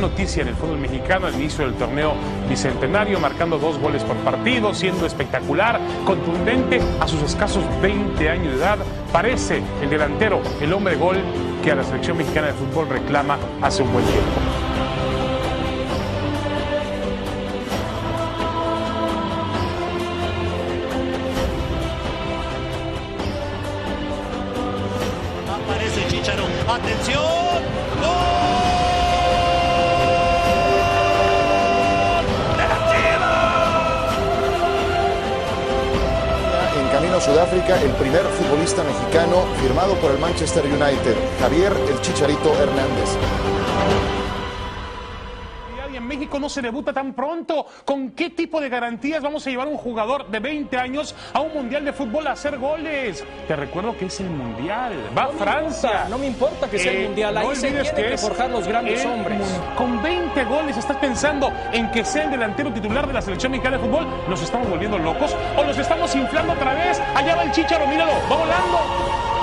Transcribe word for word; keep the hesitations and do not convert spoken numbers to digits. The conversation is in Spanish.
noticia en el fútbol mexicano al inicio del torneo bicentenario, marcando dos goles por partido, siendo espectacular, contundente a sus escasos veinte años de edad. Parece el delantero, el hombre gol que a la selección mexicana de fútbol reclama hace un buen tiempo. Aparece Chicharo, atención, ¡gol! ¡De la Chivas! En camino a Sudáfrica, el primer futbolista mexicano firmado por el Manchester United, Javier el Chicharito Hernández. Y en México no se debuta tan pronto. ¿Con qué tipo de garantías vamos a llevar a un jugador de veinte años a un mundial de fútbol a hacer goles? Te recuerdo que es el mundial. Va a Francia. Importa, no me importa que sea Eh, el mundial. Ahí no se olvides tienen que que es forjar los grandes el hombres. mun- Con veinte goles, ¿estás pensando en que sea el delantero titular de la selección mexicana de fútbol? ¿Nos estamos volviendo locos o nos estamos inflando otra vez? Allá va el Chícharo, míralo, va volando.